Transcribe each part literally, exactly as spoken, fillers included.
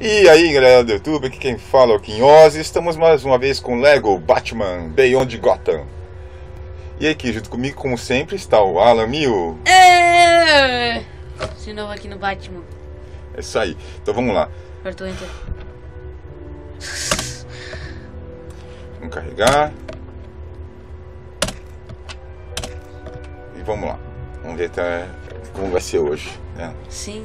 E aí galera do YouTube, aqui quem fala é o Quinhose. Estamos mais uma vez com Lego Batman Beyond Gotham. E aqui junto comigo, como sempre, está o Alan Mil. É, de novo aqui no Batman. É isso aí, então vamos lá. Apertou Enter. Vamos carregar. E vamos lá. Vamos ver até como vai ser hoje, né? Sim.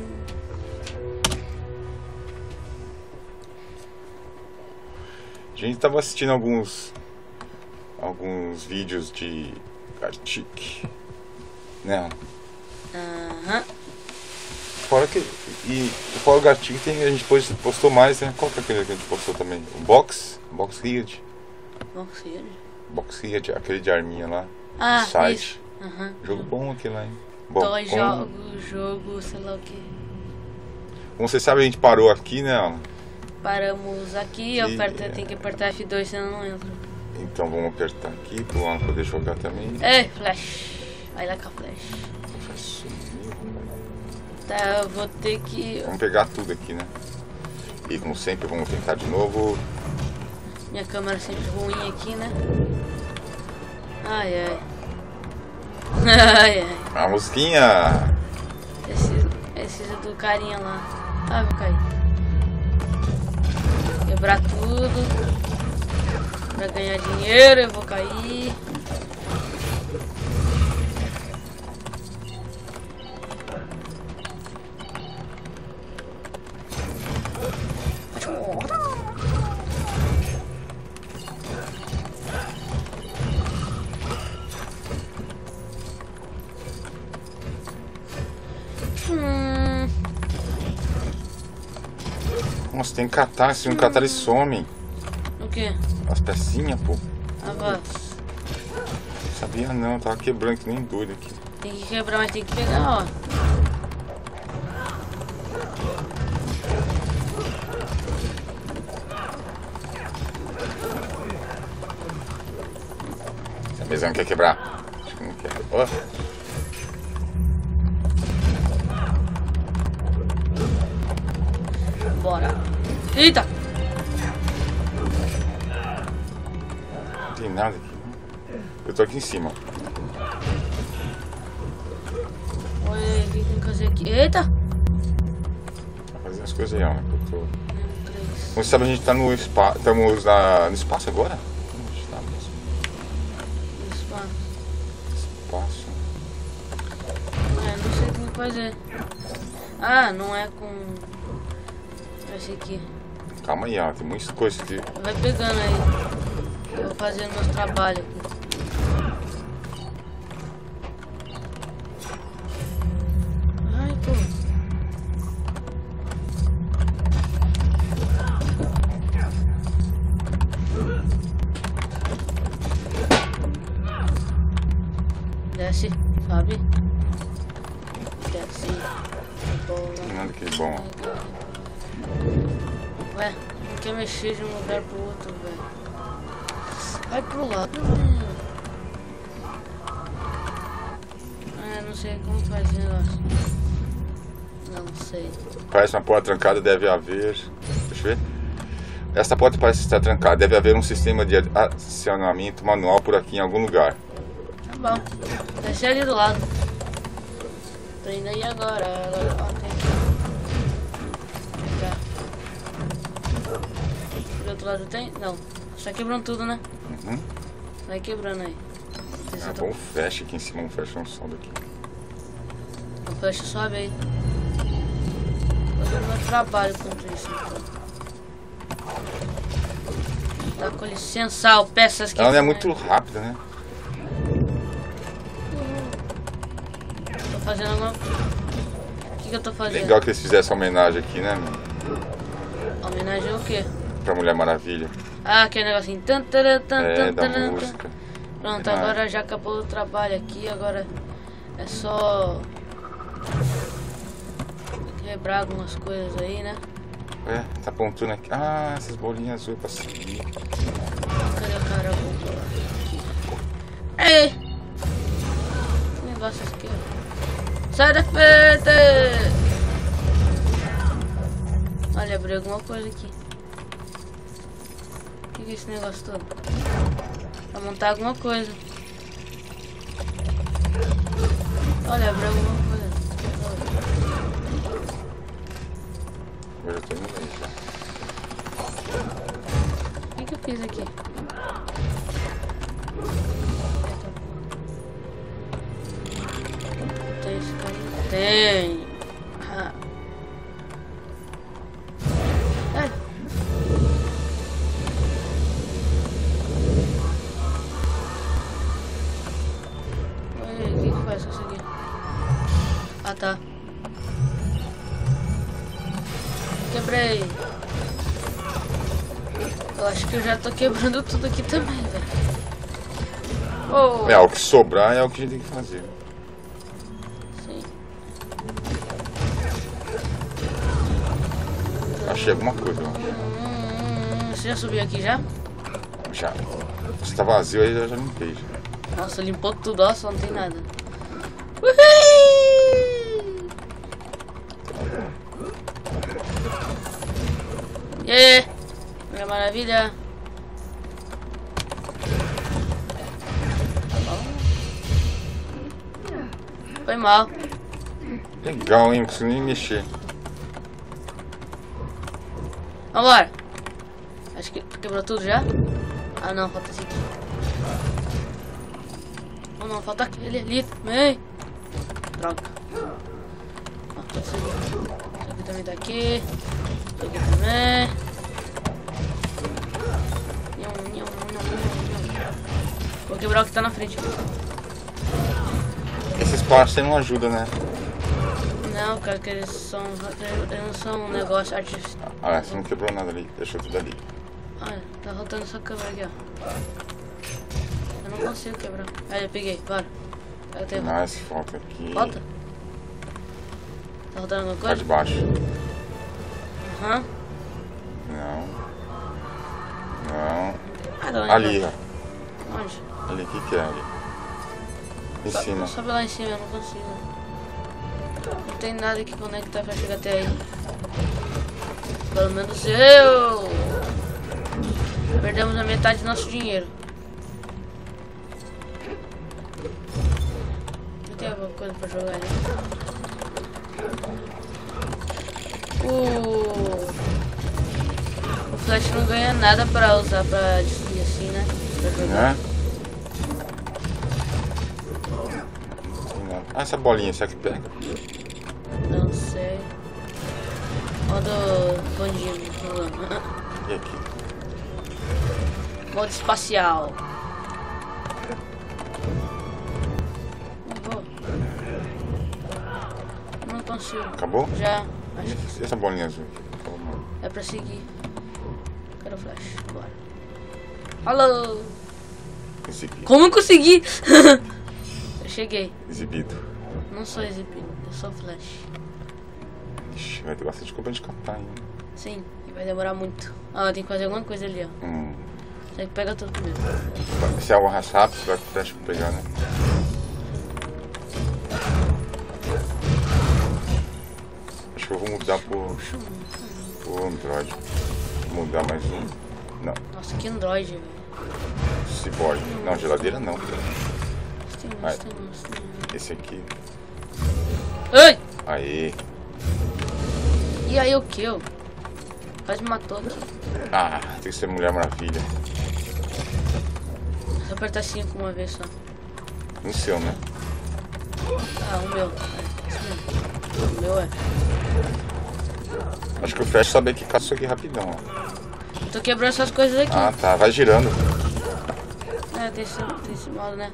A gente estava assistindo alguns alguns vídeos de Gartic, né? Aham. Fora que e fora o Gartic tem, a gente postou mais, né? Qual que é aquele que a gente postou também? O Box, Box Riot. Box Riot? Box Riot, aquele de arminha lá. Ah, do site. isso. Aham. Jogo bom aquele lá, hein? Bom, Toy como, jogo, jogo, sei lá o que. como você sabe, a gente parou aqui, né, Alan? Paramos aqui, E- aperta, tem que apertar F dois, senão não entra. Então vamos apertar aqui pro Alan poder jogar também. É, flash. Vai lá com a flash. Sumiu. Tá, eu vou ter que... Vamos pegar tudo aqui, né? E como sempre, vamos tentar de novo. Minha câmera sempre ruim aqui, né? Ai, ai. Ai, ai. A musiquinha! Esse, esse é do carinha lá. Ah, vou cair. Quebrar tudo. Pra ganhar dinheiro, eu vou cair. Hum, Nossa, tem que catar, se não catar ele some. o que? As pecinhas, pô. Ah, vá. Sabia não, tava quebrando que nem doido aqui. Tem que quebrar, mas tem que pegar, ó. Essa mesa não quer quebrar. Acho que não quer. Ó. Bora. Eita! Não tem nada aqui. Eu tô aqui em cima. Olha, o que tem que fazer aqui? Eita! Pra fazer as coisas aí, ó. Que eu tô... Como você sabe, a gente tá no espaço. Estamos na... no espaço agora? Onde está mesmo? Espaço. Espaço. É, não sei o que tem que fazer. Ah, não é com... Esse aqui. Calma aí, ó. Tem muitas coisas aqui. Vai pegando aí. Eu vou fazendo meus trabalhos aqui. Ai, pô. Desce, sobe. Desce. Bola. Tem nada aqui bom. Ué, não quer mexer de um lugar pro outro, velho. Vai pro lado, velho. Ah, não sei como faz esse negócio. Não sei. Parece uma porta trancada, deve haver. Deixa eu ver. Esta porta parece estar trancada. Deve haver um sistema de acionamento manual por aqui em algum lugar. Tá bom. Desce ali do lado. Tô indo aí agora. Agora, ó, tem aqui. Vem cá. Do outro lado tem? Não. Só quebrando tudo, né? Uhum. Vai quebrando aí. Não sei se Ah, eu tô- bom, flash aqui em cima, um flash não sobe aqui. O flash sobe aí. Fazendo meu trabalho contra isso, então. Dá com licença, ó, peças que... Ela não é muito rápida, né? Tô fazendo alguma... O que que eu tô fazendo? Legal que eles fizessem homenagem aqui, né, meu? Homenagem ao quê? Pra Mulher Maravilha. Ah, aquele negocinho. Tan, taran, tan, É, tan, da taran, música. tan. Pronto, Homenagem. agora já acabou o trabalho aqui, agora é só... quebrar algumas coisas aí, né? É, tá apontando aqui. Ah, essas bolinhas azuis pra seguir. Cadê o cara? Aqui. Ei! Que negócio aqui, ó. Sai da frente! Olha, abriu alguma coisa aqui. O que é esse negócio todo? Pra montar alguma coisa. Olha, abriu alguma coisa. Eu já tô indo aí já. O que, que eu fiz aqui? Tem esse caminho? Tem. Ah. Ai. Olha, o que que faz com isso aqui? Ah, tá. Quebrei. Eu acho que eu já tô quebrando tudo aqui também, velho. Oh. É, o que sobrar é o que a gente tem que fazer. Sim. Achei alguma coisa, ó. Hum, você já subiu aqui já? Já. Se tá vazio aí, eu já limpei. Já. Nossa, limpou tudo, ó, só não tem nada. Uhul! Yeah! Minha maravilha! Foi mal. Legal, hein? Não consigo nem mexer. Vambora! Acho que quebrou tudo já? Ah não, falta esse aqui. Oh não, falta aquele ali também. Droga. Ah, falta esse aqui. Esse aqui também tá aqui. Esse aqui também. Nham, nham, nham, nham, nham. Vou quebrar o que tá na frente. Esse espaço aí não ajuda, né? Não, cara, que eles são. Eles não são um negócio artificial. Ah, você não quebrou nada ali. Deixou tudo ali. Olha, tá faltando só câmera aqui, ó. Eu não consigo quebrar. Aí eu peguei, bora. Pega o terror. Mais falta aqui. Falta? Tá faltando alguma Tá de coisa? baixo. Aham. Não. Não. Ah, tá onde? Ali, ó. Onde? Ali, o que que é ali? Em Sobe- cima. Sobe lá em cima, eu não consigo. Não tem nada que conectar pra chegar até aí. Pelo menos eu. Perdemos a metade do nosso dinheiro. Não tem alguma coisa pra jogar ali? O... o Flash não ganha nada pra usar pra destruir assim, né? Pra jogar. Né? Não. Ah, essa bolinha, será que pega? Não sei. Ó do bandido pulando. E aqui? Modo espacial. Não vou. Não consigo. Acabou? Já. Acho que E essa bolinha azul aqui? Acabou, mano. é pra seguir. Quero o flash. Bora. Alô! Exibido. Como eu consegui? Eu cheguei. Exibido. Não sou exibido, eu sou flash. Ixi, vai ter bastante coisa de captar ainda. Sim, e vai demorar muito. Ah, tem que fazer alguma coisa ali, ó. Hum. Tem que pegar tudo primeiro. Se é algo mais rápido, vai pro teste pra pegar, né? Acho que eu vou mudar pro, pro Android. Vou mudar mais um. Não, Nossa, que Android, velho. Cyborg. Não, geladeira não. Tem Vai. uns, tem uns, tem uns. Esse aqui. Ai! Aê. E aí o que? Eu? Quase me matou aqui. Ah, tem que ser Mulher Maravilha. Só apertar cinco uma vez só. No seu, né? Ah, o meu. É, esse mesmo. O meu é. Acho que o Flash sabe que caça isso aqui rapidão, ó. Eu tô quebrando essas coisas aqui. Ah, tá. Vai girando. É, tem esse, tem esse modo, né?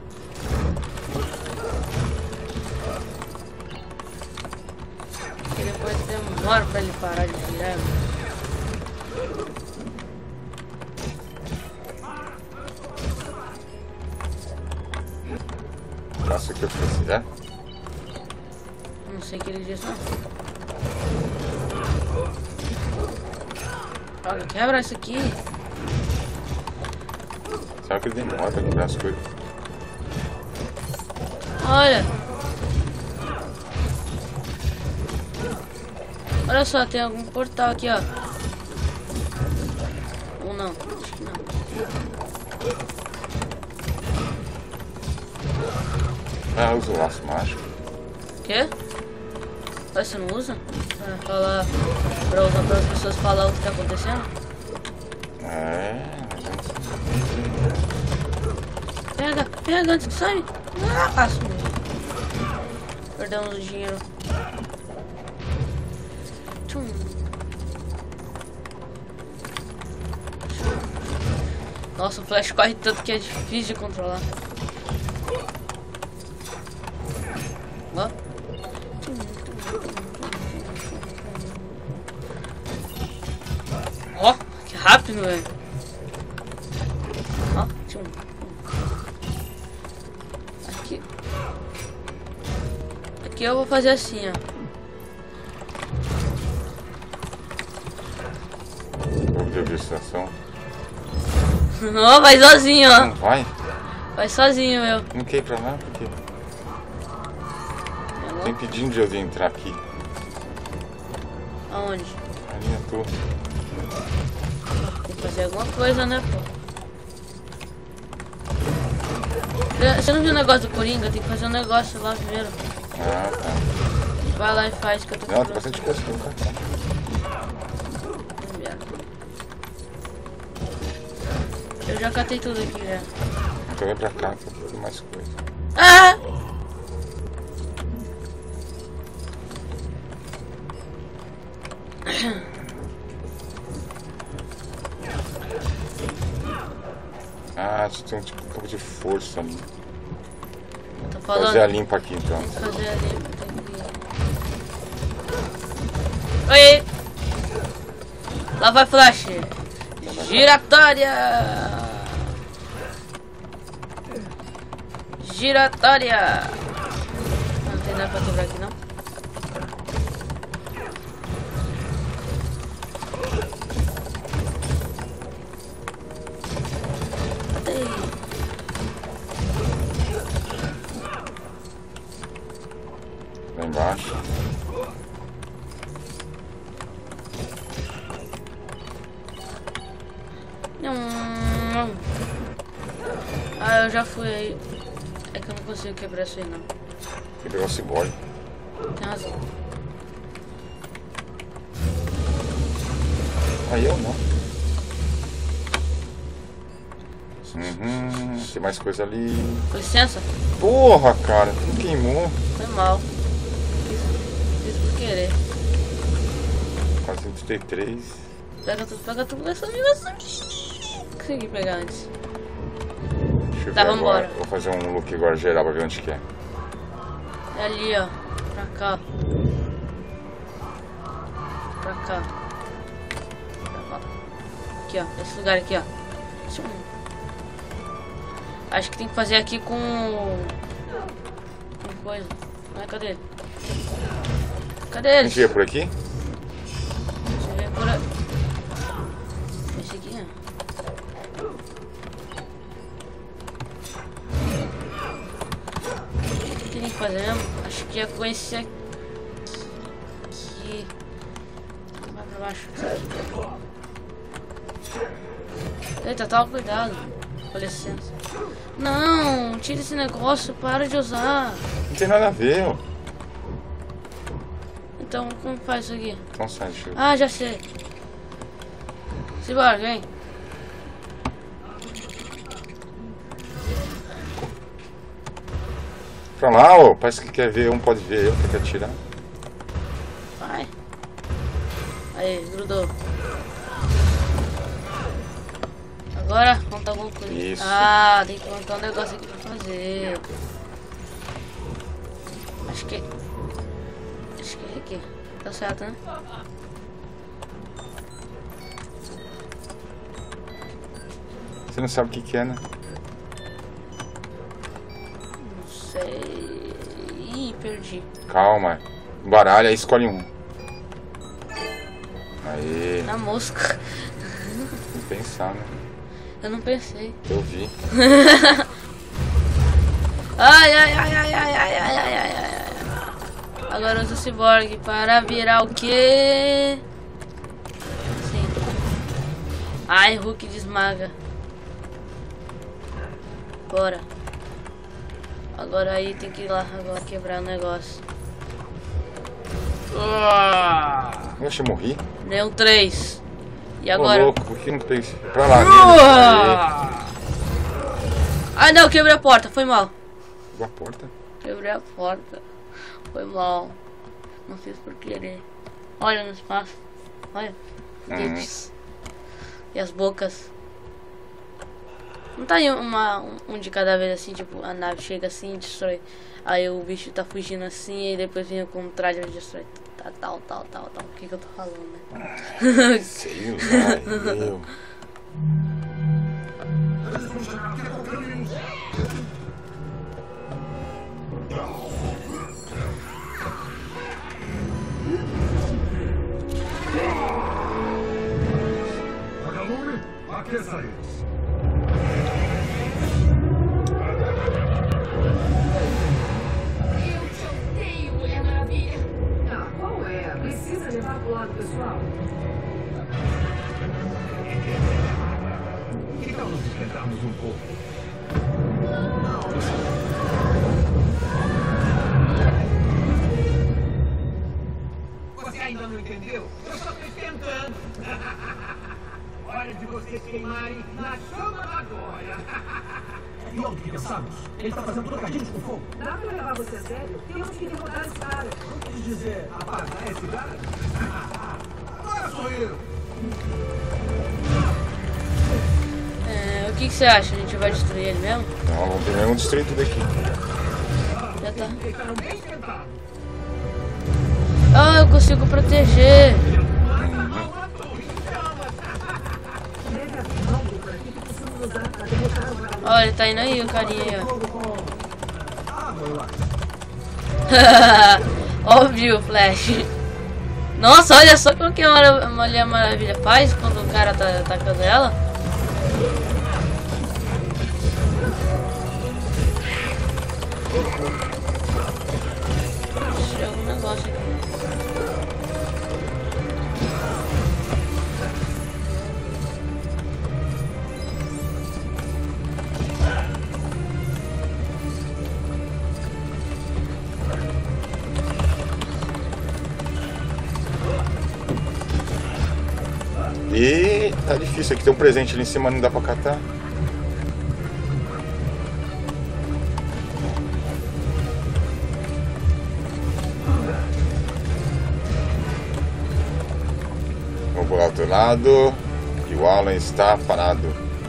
E depois demora pra ele parar de virar. Caça aqui eu fiz, é? Não sei o que ele disse, não. Olha, quebra isso aqui. Sabe que ele demora pra quebrar as coisas? Olha. Olha só, tem algum portal aqui, ó. Ou não? Acho que não. Ah, usa o laço mágico. Quê? Mas você não usa? Pra falar. Pra usar para as pessoas falar o que tá acontecendo? É, mas antes. Pega, pega antes que sai. Ah, sumiu. Perdemos o dinheiro. Tchum. Nossa, o flash corre tanto que é difícil de controlar. Ó. Ó, que rápido, velho. Ó, tchum. Aqui. Aqui eu vou fazer assim, ó. Vou ver a observação. Ó, vai sozinho, ó. Não vai? Vai sozinho, meu. Não quer ir pra lá? Por quê? Tá impedindo de eu entrar aqui. Aonde? Ali na torre. Tem que fazer alguma coisa, né, pô? Você não viu o negócio do Coringa? Tem que fazer um negócio lá primeiro. Ah, tá. Vai lá e faz que eu tô Não, tem bastante coisa pra cá. Eu já catei tudo aqui já. Então vem pra cá que tem mais coisa. Ah! Ah, tem um tipo um pouco de força ali. Tô falando. Fazer a limpa aqui então. Tem que fazer a limpa, tem que... Oi! Lá vai flash! Giratória! Giratória! Não tem nada pra quebrar aqui não. Lá embaixo. Hum. Ah, eu já fui aí. É que eu não consigo quebrar isso aí não. Tem que pegar o ciborgue. Tem razão. Aí eu não. Uhum, tem mais coisa ali. Com licença? Porra, cara, tudo queimou. Foi mal. Fiz, fiz por querer. quatrocentos e trinta e três. Pega tudo, pega tudo dessa minha. Consegui pegar antes. Deixa eu Tá, ver vambora. agora. Vou fazer um look agora geral pra ver onde que é. É ali, ó. Pra cá. Pra cá. Pra cá. Aqui, ó. Esse lugar aqui, ó. Tchum. Acho que tem que fazer aqui com... com coisa. Não é? Cadê ele? Cadê A ele? gente ia por aqui? Deixa eu ver por aqui. Esse aqui, ó. O que tem que fazer mesmo? Acho que ia com esse aqui. Vai pra baixo. Eita, toma cuidado. Com licença. Não, tira esse negócio, para de usar. Não tem nada a ver, ó. Então, como faz isso aqui? Então sai, deixa eu... Ah, já sei. Simbora, vem. Pra lá, ó. Parece que quer ver, um pode ver, outro quer tirar. Vai. Aí, grudou. Agora, conta alguma coisa. Isso. Ah, tem que montar um negócio aqui pra fazer. Acho que... Acho que é aqui. Tá certo, né? Você não sabe o que que é, né? Não sei... Ih, perdi. Calma. Baralha, aí escolhe um. Aí. Na mosca. Tem que pensar, né? Eu não pensei. Eu vi. Ai, ai, ai, ai, ai, ai, ai, ai, ai, ai. Agora usa o Cyborg para virar o quê? Sim. Ai, Hulk desmaga. Bora. Agora aí tem que ir lá agora quebrar o negócio. Oxe, eu morri. Deu um três. E Ô, agora? louco, por que não fez? Pra lá, nele. Ai não, quebrei a porta, foi mal. Quebrou a porta? Quebrei a porta. Foi mal. Não fiz por querer. Olha no espaço. Olha. Hum. E as bocas. Não tá aí uma, um, um de cada vez assim, tipo, a nave chega assim e destrói. Aí o bicho tá fugindo assim e depois vem com o traje e destrói. Tá, tal, tal, tal, tal. O que que eu tô falando, né? Sei lá, meu. Pessoal, que tal nos esquentarmos um pouco? Você ainda não entendeu? Eu só estou esquentando. Hora de vocês queimarem na chama da glória. E onde que pensamos? Ele está fazendo trocadilhos com fogo. Dá para levar você a sério? Temos que derrotar esse cara. Não quis dizer apagar esse cara? Agora sou eu. É, o que que você acha? A gente vai destruir ele mesmo? Não, vamos primeiro destruir tudo aqui. Já tá. Ah, eu consigo proteger. Olha, ele tá indo aí, o carinha aí, ó. Óbvio, Flash. Nossa, olha só como que a Mulher Maravilha faz quando o cara tá atacando ela. Deixa algum negócio aqui. E tá difícil aqui, tem um presente ali em cima, não dá pra catar. Vamos pro outro lado. E o Alan está parado.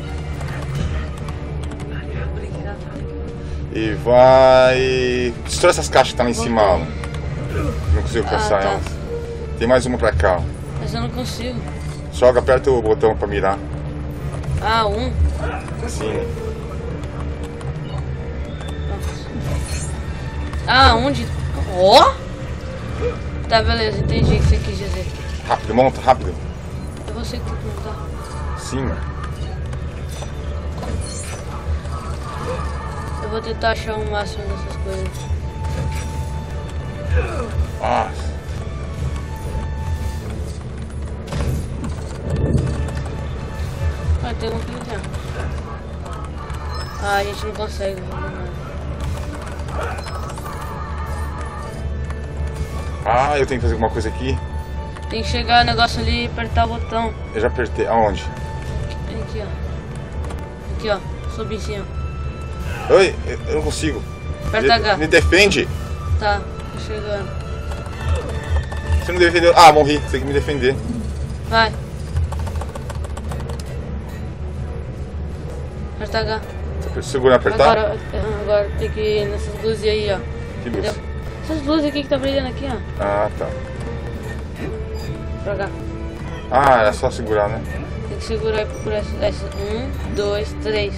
E vai... Destrói essas caixas que tá lá em cima, Alan. Não consigo caçar Ah, tá. elas. Tem mais uma pra cá, ó. Mas eu não consigo. Joga, aperta o botão pra mirar. Ah, um. Sim. Ah, um de... Ó! Tá, beleza, entendi o que você quis dizer. Rápido, monta, rápido. É você que tem que montar. Sim. Eu vou tentar achar o máximo dessas coisas. Ah. Ah, tem um aqui já. Ah, a gente não consegue. Ah, eu tenho que fazer alguma coisa aqui. Tem que chegar o negócio ali e apertar o botão. Eu já apertei. Aonde? Aqui, ó. Aqui, ó. Subir em cima. Oi, eu não consigo. Aperta me, H. me defende. Tá, tô chegando. Você não defendeu. Ah, morri. Você tem que me defender. Vai. Aperta H. Segura apertar? Agora, agora tem que ir nessas luzes aí, ó. Que luz? Entendeu? Essas luzes aqui que tá brilhando aqui, ó. Ah, tá. Pra cá. Ah, era só segurar, né? Tem que segurar e procurar essa. Um, dois, três.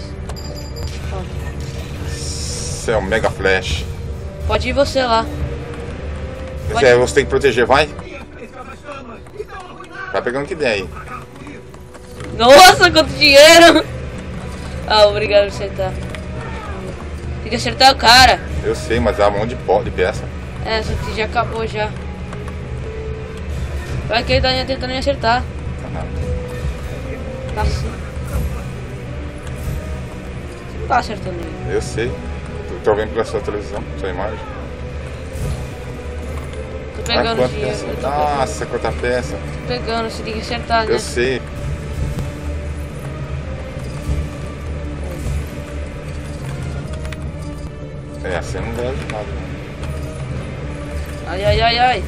Ó. Você é um mega flash. Pode ir você lá. Mas é, você tem que proteger, vai. Tá pegando que ideia aí. Nossa, quanto dinheiro! Ah, obrigado por acertar. Tem que acertar o cara. Eu sei, mas dá um monte de pó de peça. É, essa aqui já acabou já. Vai que ele tá tentando me acertar. Tá sim. Você não tá acertando ele. Eu sei. Tô vendo pela sua televisão, sua imagem. Tô pegando ah, o dinheiro. peça? Eu tô Nossa, quanta peça. Tô pegando, você tem que acertar, né? Eu sei. É, assim não deve nada, né? Ai, ai, ai, ai.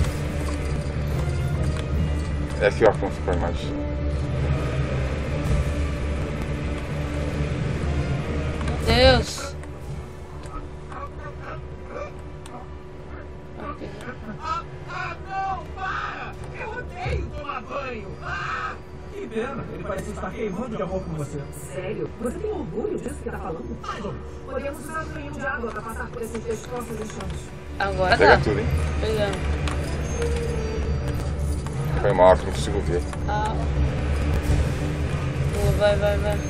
É aqui, ó, como ficou a imagem. Meu Deus. Ah, ah, não, para! Eu odeio tomar banho! Ah! Que pena, ele parece estar queimando de amor com você. Sério? Você tem orgulho disso que tá falando? Mais ou menos. Podemos usar um banho de água pra passar por esses destroços e chãos. Agora Pega tá. tudo, hein? Pegando. Foi mal, que não consigo ver. Ah. Pô, vai, vai, vai.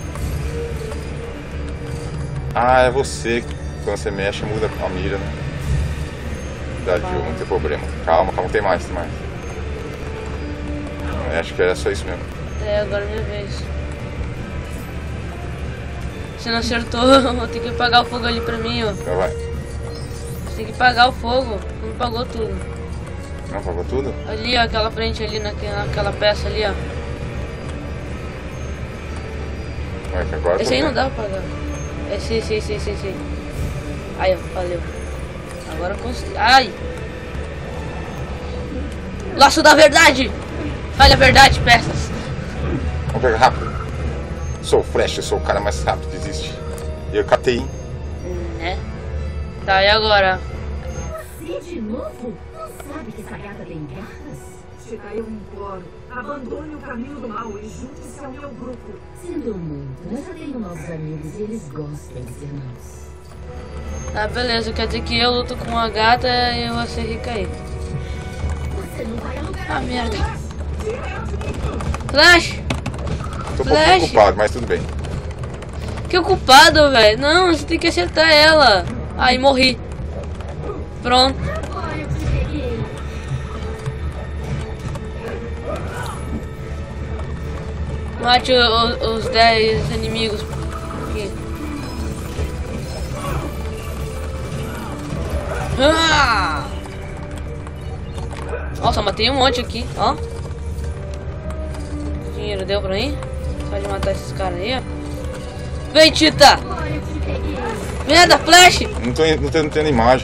Ah, é você. Quando você mexe, muda a mira, né? Dá, Gil, não tem problema. Calma, calma, tem mais, tem mais. É, acho que era só isso mesmo. É, agora é minha vez. Você não acertou, vou ter que apagar o fogo ali pra mim, ó. Então vai. Você tem que apagar o fogo. Não apagou tudo. Não apagou tudo? Ali, ó, aquela frente ali, naquela, naquela peça ali, ó. Vai, que agora Esse aí não dá pra apagar. Esse, esse, esse, esse, esse. Aí, ó, valeu. Agora eu consegui. Ai! Laço da verdade! Olha a verdade, peças. Vamos pegar rápido. Sou o Flash, eu sou o cara mais rápido que existe. E eu catei, hein? Né? Tá, e agora? Você de novo? Não sabe que essa gata tem garras? Chica, eu imploro. Abandone o caminho do mal e junte-se ao meu grupo. Sinto muito, mas eu tenho novos amigos e eles gostam de ser maus. Ah, beleza, quer dizer que eu luto com uma gata e eu vou ser rica aí. Você não vai a lugar Ah, merda. Flash! Tô um Flash. pouquinho ocupado, mas tudo bem. Que ocupado, velho. Não, você tem que acertar ela. Ai, morri. Pronto. Agora eu te peguei. Mate o- o- os dez inimigos. Aqui. Ah! Nossa, matei um monte aqui, ó. Dinheiro deu pra mim? Só de matar esses caras aí, ó. Vem, Tita! Agora eu te peguei. Merda, Flash! Não tô, não tô não tendo imagem.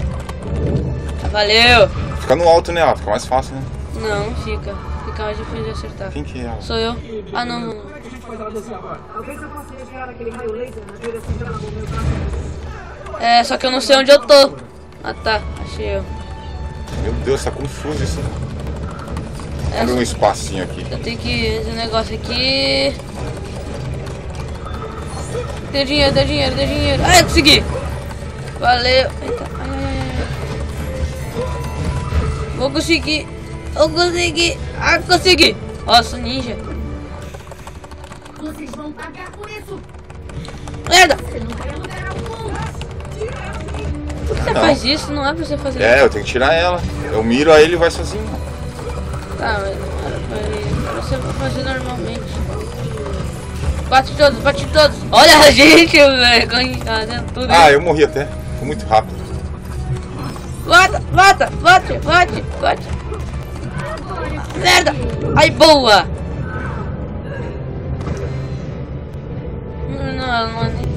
Valeu! Fica no alto, né? Fica mais fácil, né? Não, não fica. Fica mais difícil de acertar. Quem que é ela? Sou eu. Ah, não, não. Como é que a gente faz ela descer agora? Talvez eu possa desviar aquele raio laser na direção dela com o meu braço. É, só que eu não sei onde eu tô. Ah, tá. Achei eu. Meu Deus, tá confuso isso. É, Abre um espacinho aqui. eu tenho que esse negócio aqui. Deu dinheiro, deu dinheiro, deu dinheiro. Ai, eu consegui. Valeu. Eita. Ai, ai, ai, ai. Vou conseguir. Eu consegui. Ah, consegui. Nossa, ninja. Vocês vão pagar por isso. Merda. Você não vai a lugar algum. Por que você Não. faz isso? Não é pra você fazer É, eu tenho que tirar ela. Eu miro, aí ele vai sozinho. isso. Tá, mas não era pra ele. Era você pra fazer normalmente. Bate todos, bate todos. Olha a gente, velho. A gente tá fazendo tudo. Ah, eu morri até. Foi muito rápido. Mata, mata, bate, bate, bate. Merda! Ai, boa! Não, não, não é nem...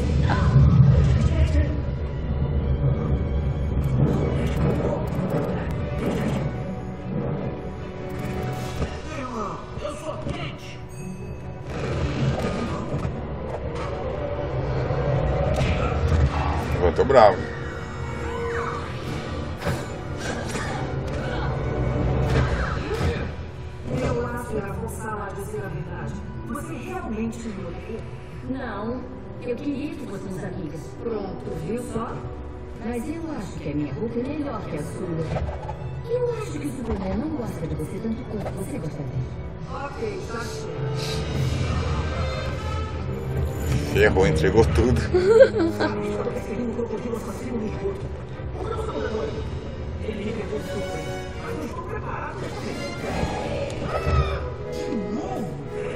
Eu sou quente! Eu tô bravo. Meu laço era forçá-la a dizer a verdade. Você realmente me odeia? Não, eu queria que fôssemos amigas. Pronto, viu só? Mas eu acho que a minha roupa é melhor que a sua. E eu acho que o Superman não gosta de você tanto quanto você gosta dele. Ok, tá certo. Ferrou, entregou tudo. Estou perseguindo um crocodilo assassino no esgoto. Por que você não foi? Ele me pegou de surpresa. Mas eu estou preparado para isso. De novo?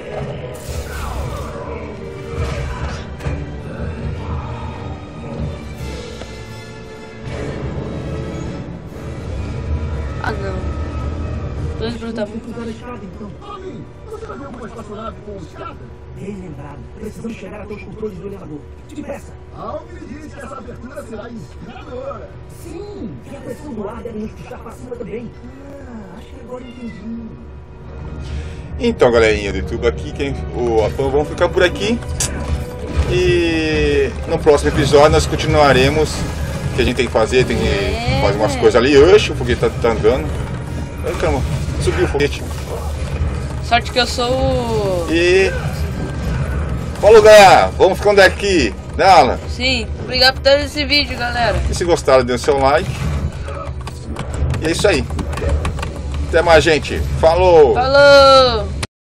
Ah, não. Tô indo pro tá Vamos usar a escada, então. Ali, você vai ver alguma espaçonave com escada? Bem lembrado. Precisamos chegar até os controles do elevador. Depressa. Algo me diz que essa abertura será inspiradora. Sim, e a pressão do ar deve nos puxar para cima também. Ah, acho que agora eu entendi. Então, galerinha do YouTube, aqui, quem, o, vamos ficar por aqui. E no próximo episódio nós continuaremos o que a gente tem que fazer. Tem que É. fazer umas coisas ali. Oxe, o foguete tá, tá andando. Ai, caramba, subiu o foguete. Sorte que eu sou o... E... falou, galera. Vamos ficando aqui, né, Alan? Sim, obrigado por ter esse vídeo, galera. E se gostaram, dê o seu like. E é isso aí. Até mais, gente. Falou! Falou!